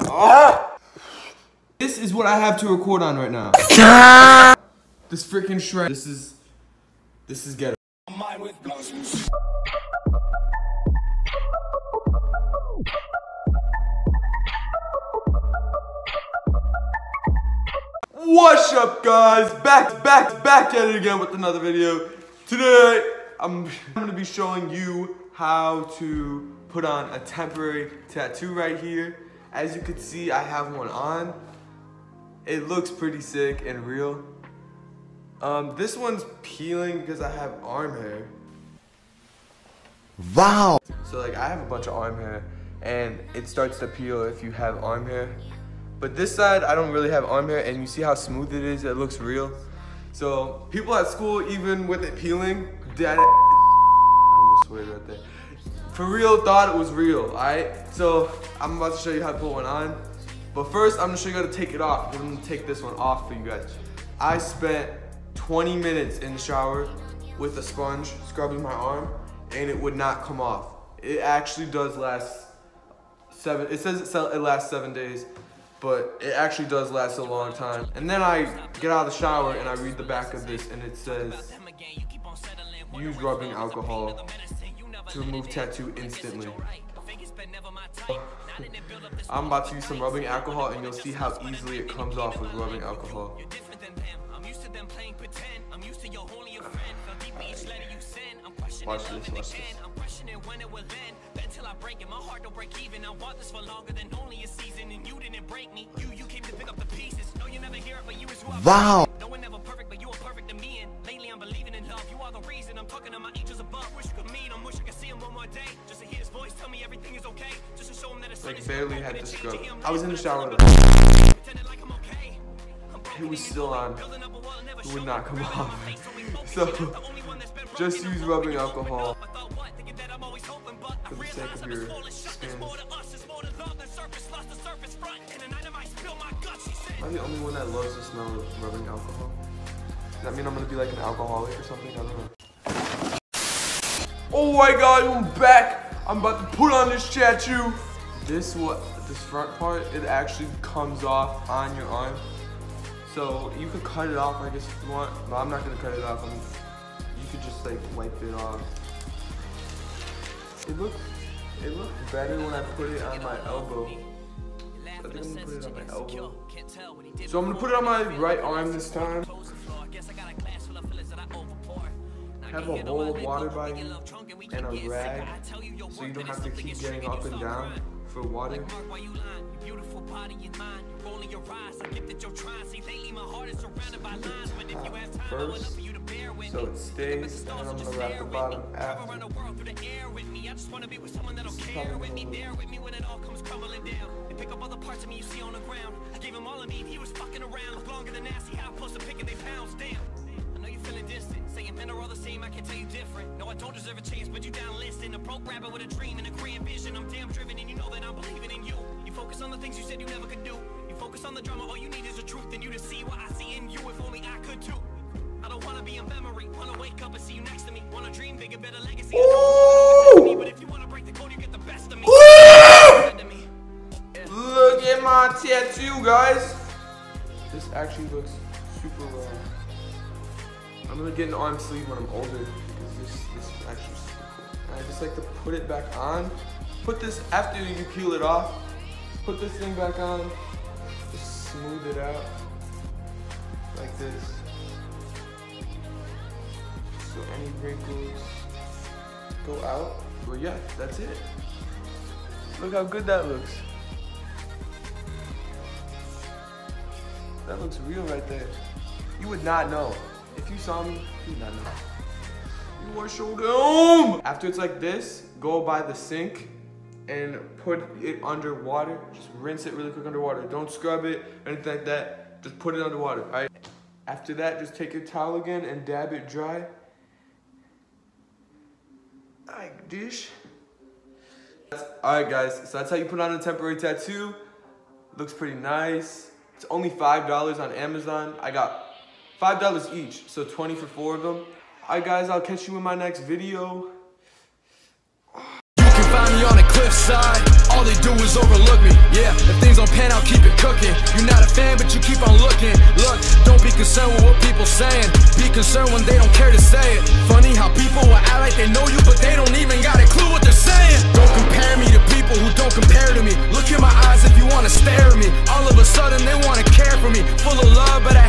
This is what I have to record on right now. This freaking shred. This is ghetto. What's up, guys? Back at it again with another video. Today, I'm gonna be showing you how to put on a temporary tattoo right here. As you can see, I have one on. It looks pretty sick and real. This one's peeling because I have arm hair. Wow. So like I have a bunch of arm hair and it starts to peel if you have arm hair. But this side, I don't really have arm hair, and you see how smooth it is? It looks real. So people at school, even with it peeling, I almost swear right there. For real, thought it was real, alright? So I'm about to show you how to put one on. But first, I'm gonna show you how to take it off. I'm gonna take this one off for you guys. I spent 20 minutes in the shower with a sponge scrubbing my arm, and it would not come off. It actually does last it says it lasts 7 days. But it actually does last a long time. And then I get out of the shower and I read the back of this, and it says, use rubbing alcohol to remove tattoo instantly. I'm about to use some rubbing alcohol, and you'll see how easily it comes off with rubbing alcohol. Watch this, watch this. Wow. No one ever perfect, but you are perfect to me. And lately I'm believing in love. You are the reason I'm talking to my angels above. Wish you could meet him, wish I could see him one more day. Just to hear his voice tell me everything is okay. Just to show him that it's like barely had to scrub. I was in the shower. It was still on. It would not come off. So just use rubbing alcohol for the sake of your skin. Am I the only one that loves the smell of rubbing alcohol? Does that mean I'm gonna be like an alcoholic or something? I don't know. Oh my god, I'm back! I'm about to put on this tattoo. This front part, it actually comes off on your arm. So you could cut it off, I guess, if you want. But I'm not gonna cut it off. You could just like wipe it off. It looks better when I put it on my elbow. I think I'm gonna put it on my elbow. So I'm gonna put it on my right arm this time. Have a bowl of water by you and a rag, so you don't have to keep getting up and down for water. First, so it stays, and then I'm gonna wrap the bottom after. Pick up all the parts of me you see on the ground. I gave him all of me, he was fucking around. Longer than nasty, how I'm supposed to pick it, they pounds, damn. I know you feeling distant, saying men are all the same, I can tell you different. No, I don't deserve a chance, but you down listen. A broke rapper with a dream and a grand vision. I'm damn driven, and you know that I'm believing in you. You focus on the things you said you never could do. You focus on the drama, all you need is the truth. And you to see what I see in you, if only I could too. I don't wanna be a memory, wanna wake up and see you next to me. Wanna dream bigger, better legacy. But if you wanna break the code, you get the best of me. Look at my tattoo, guys. This actually looks super well. I'm gonna get an arm sleeve when I'm older because this actually super cool. And I just like to put it back on. Put this after you peel it off. Put this thing back on. Just smooth it out like this. So any wrinkles go out. But yeah, that's it. Look how good that looks. That looks real right there. You would not know. If you saw me, you would not know. You are so dumb! After it's like this, go by the sink and put it under water. Just rinse it really quick under water. Don't scrub it or anything like that. Just put it under water, all right? After that, just take your towel again and dab it dry. Like this. All right, guys, so that's how you put on a temporary tattoo. Looks pretty nice. It's only $5 on Amazon. I got $5 each, so 20 for 4 of them. All right, guys, I'll catch you in my next video. You can find me on a cliffside. All they do is overlook me. Yeah, if things don't pen, I'll keep it cooking. You're not a fan, but you keep on looking. Look, don't be concerned with what people saying. Be concerned when they don't care to say it. Funny how people will act like they know you, but they don't even got a clue what they're saying. Don't compare me to people who don't compare to me. Look in my eyes if you wanna stare at me. All of a sudden they wanna care for me. Full of love, but I